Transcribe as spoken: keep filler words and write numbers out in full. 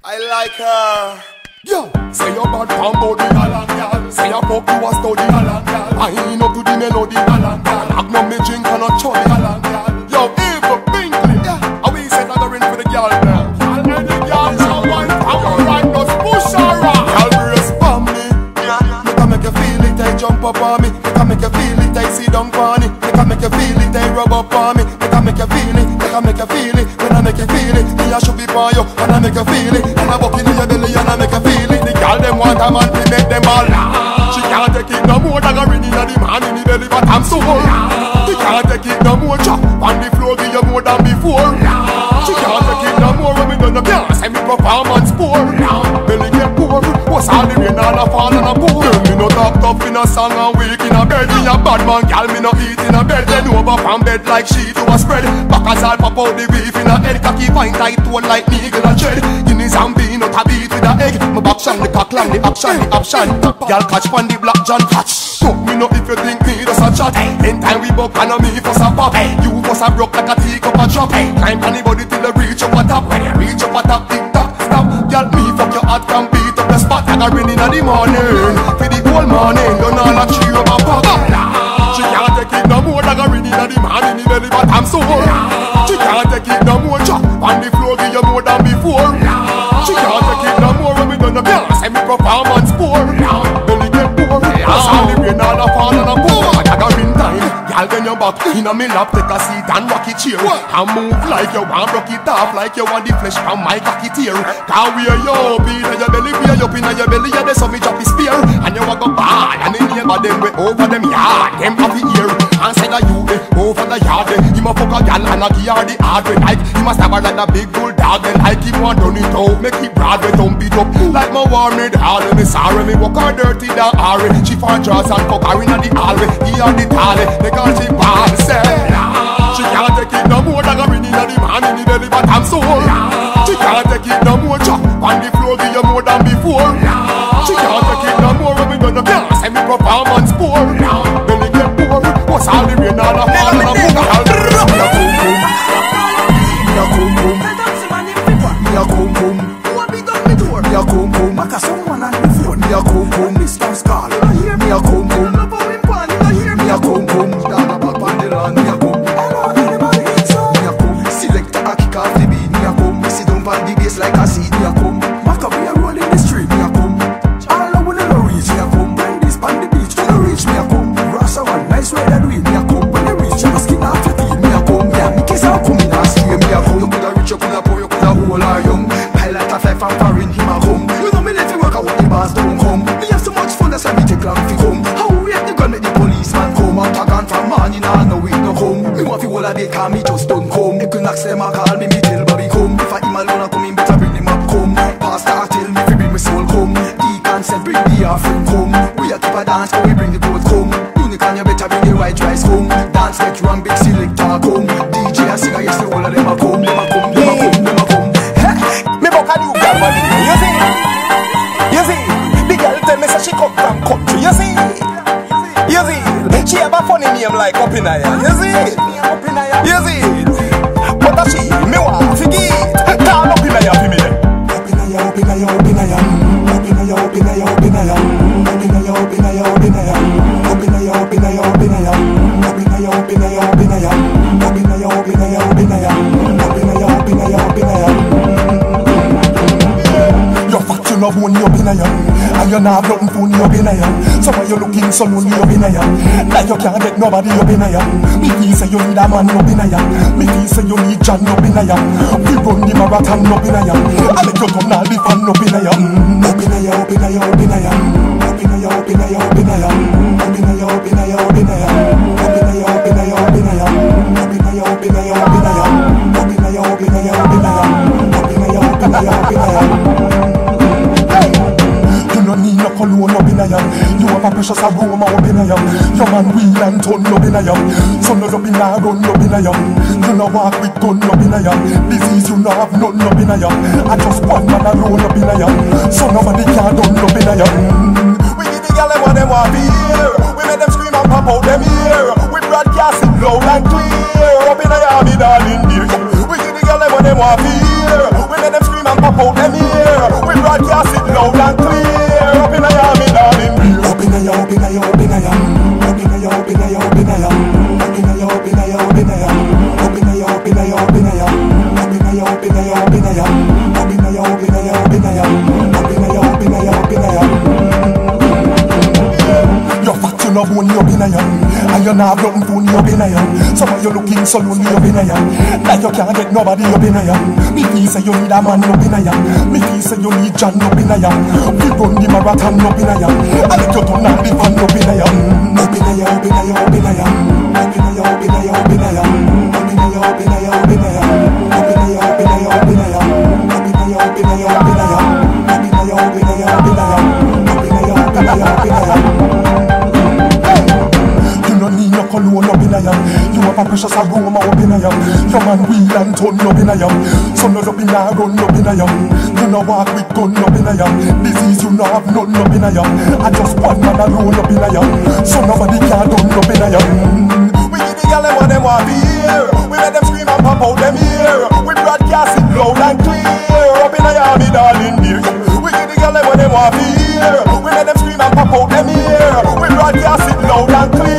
I like her. Yo, say your bad from body along, girl. Say your fuck you a study along, girl. I ain't up to the melody along, girl. Magnum me drink and a chubby along, girl. Yo, Eva, Binkley, yeah. How we said I go in for the girl now. Girl, and the girl, someone from her right, just push her up. Girl, brace for me. Me can make you feel it, I jump up on me. Me can make you feel it, I sit down on it. Me can make you feel it, I rub up on me. Me can make you feel it, me can make you feel it. When I make you feel it, me I should be for you, and I make you feel it. And I buck in your belly and I make you feel it. The girl them want a man to make them all. She can't take it no more than a ring in the man in the belly, but I'm so old. She can't take it no more chop on the floor, give you more than before. She can't take it no more when me done the can't say me performance poor. Belly get poor, what's all the rain and a fall and a pour. Girl, me no talk tough in a song and weak in a bed. Me a bad man, girl, me no eat in a bed. Then over from bed like sheet to a spread. Back as all pop out the beef in a head. Cocky fine tight toe like eagle and shed. Guineas and bean out a beat with a egg. My back shine, the cock line, the action, the option. Girl catch pan the black John catch. Fuck me no if you think me just a chat. In time we buck and a me for a pop. You for a broke like a teacup a drop. Climb on the body till you reach up a top. When you reach up a top, tick tock, stop. Girl me fuck your heart can beat up the spot. I got rain in the morning, for the whole morning. Don't all a cheer up a pop. She can't take it no more than a rain in the morning. The belly but I'm so old. She can't take it no more chop on the floor, give you more than before. She can't take it no more when me done the can't say me performance poor. Belly get poor, cause all the rain all a fall and a pour. I got rain time, girl when you back in a me lap, take a seat and rock it chair. And move like you want rock it off, like you want the flesh from my cocky tear. Cause we are you up in your belly, we are up in your belly, yeah, there's some me drop the spear. And you walk up bad, and the neighbor them way over them yard, them happy ear. And say that you eh, over the yard, eh, he must fuck a gal and a give her the hard way. Like he must have her like a big bulldog, then like he want done it out, make it broad way, don't beat up. Like my war made all of me sorry, me walk her dirty down hurry. She for draws and fuck her in the hallway, he on the tally, they call she bad, say. She can't take it no more than a ring in the man in the belly, but I'm so old. She can't take it no more chop on the floor, give you more than before. She can't take it no more when me done the can't say me performance poor. Belly get poor, what's all the rain all a fall and a boom. Me a boom boom, me a boom boom, me a boom boom. Who a big up me door? Me a boom boom, make a someone on the phone. Me a boom boom, Mister Scar. Me a boom boom, me a boom boom. Down a back on the lawn, me a boom. Me a boom, selector a kick off the beat. Me a boom, me sit down on the bass like a seed. Me a boom, Mac up me a roll in the street. Me a boom, all I wanna know reach. Me a boom, bring this on the beach to the reach. Me a boom, Rasta one nice way that do it. Me a boom, when you reach, you must skin off your teeth. Me a boom, yeah, me kiss out coming and stay. Me a boom, you coulda rich, you coulda poor, you coulda old or young. Pilot a fly from foreign, him a home. You know me let you work out what the bars don't come. Me have so much fun, that's why me take long to come. How we have the gun make the policeman come. I'm talking from morning and no week no come. Me want fi hold a day, cause me just don't come. Equinox them a call me, me tell Bobby come. If I him alone a come, him better bring him up come. Pastor a tell me fi bring me soul come. Deacon said bring the offering come. We a keep a dance, but we bring the boat come. Unicorn you better bring the white rice come. Dance like you and big selector come. D J a singer, yes the whole of them a come. Them a come, them a come, them a come. Me buck a new girl body, you see? You see? The girl tell me say she come from country, you see? You see? She have a funny name like up in her, you see? You see? But a she, me want to get call up in her for me then. Up in her, up in her, up in her. Up in her, up in her, up in her. Up in her, up in her, up in her. Up in her, up in her, up in her. Up in her, up in her, up in her. Up in her, up in her, up in her. Up in her, up in her, up in her. You're fat, you love when you're in a young. And you not have nothing funny up in a young. So why you looking so lonely up in a young? Like you can't get nobody up in a young. Me feel say you need a man up in a young. Me feel say you need John up in a young. We run the marathon up in a young. I let you come now the fun up in a young. Up in a young, up in a young, up in a young. Up in a young, up in a young, up in a young. Up in a young, up in a young, up in a young. Up in a young, up in a young, up in a young. Up in a young, up in a young, up in a young. Up in a young, up in a young, up in a young. Up in a young, up in a young, up in a young. You don't need no cologne up in a young. You have a precious aroma up in a young. Your man wheel and turn up in a young. Sun up in a run up in a young. You no walk with gun up in a young. Disease you no have none up in a young. I just one man alone up in a young. So nobody can done up in a young. We give the girl them what them want to hear. We make them scream and pop out them ear. We broadcast it loud and clear. Up in a young, me darling dear. We give the girl them what them want to hear. We make them scream and pop out them ear. broadcast it loud and clear. Up in a ya, me darling. Up in a ya, up in a ya, up in a ya. Up in a ya, up in a ya, up in a ya. Up in a ya, up in a ya, up in a ya. Up in a ya, up in a ya, up in a ya. Up in a ya, up in a ya, up in a ya. Up in a ya, up in a ya, up in a ya. Up in a ya, up in a ya, up in a ya. You're fat, you love when you're in a young. And you're not nothing to when you're in a young. Some of you looking so lonely up in a young. Like you can't get nobody up in a young. Me feel say you need a man up in a young. Me feel say you need John up in a young. We run the marathon up in a young. I let you turn on the fan up in a young. Up in a young, up in a young, up in a young. Up in a young, up in a young, up in a young. Up in a young, up in a young, up in a young. Up in a young, up in a young, up in a young. Up in a young, up in a young, up in a young. Up in a young, up in a young, up in a young. Up in a young, up in a young, up in a young. No cologne up in a yam. You have a precious aroma up in a yam. Your man wheel and turn up in a yam. Sun up in a run up in a yam. You no walk with gun up in a yam. Disease you no have none up in a yam. I just one man alone up in a yam. So nobody can done up in a yam. We give the girl them what them want to hear. We let them scream and pop out them ear. We broadcast it loud and clear. Up in a yam, me darling dear. We give the girl them what them want to hear. We let them scream and pop out them ear. We broadcast it loud and clear.